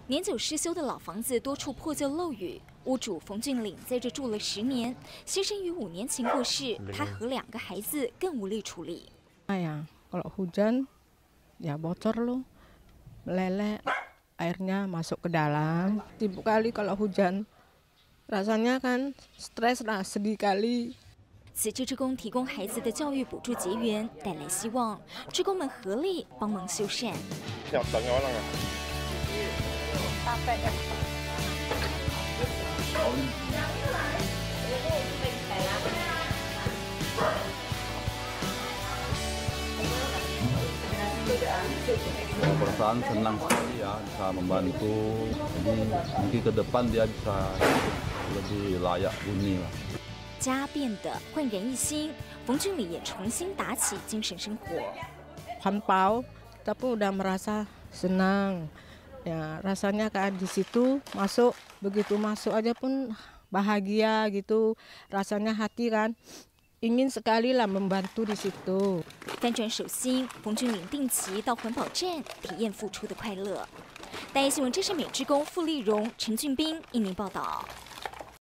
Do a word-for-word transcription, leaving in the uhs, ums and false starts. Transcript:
年久失修的老房子多处破旧漏雨，屋主冯俊岭在这住了十年，先生于五年前过世，他和两个孩子更无力处理。 哎呀，kalau hujan ya bocor loh, meleleh, airnya masuk ke dalam. Sibuk kali kalau hujan, rasanya kan stres lah, sedih kali. 此志志工提供孩子的教育补助结缘，带来希望。志工们合力帮忙修缮。 Perasaan senang sekali ya bisa membantu. Jadi mungkin ke depan dia bisa lebih layak huni lah. 家变得焕然一新，冯俊礼也重新打起精神生活。 Hanpau, tapi udah merasa senang. Ya rasanya kan di situ masuk, begitu masuk aja pun bahagia gitu. Rasanya hati kan ingin sekali lah membantu di situ. 翻转手心，冯俊岭定期到环保站体验付出的快乐。大爱新闻，这是美职工傅丽荣、陈俊斌，印尼报道。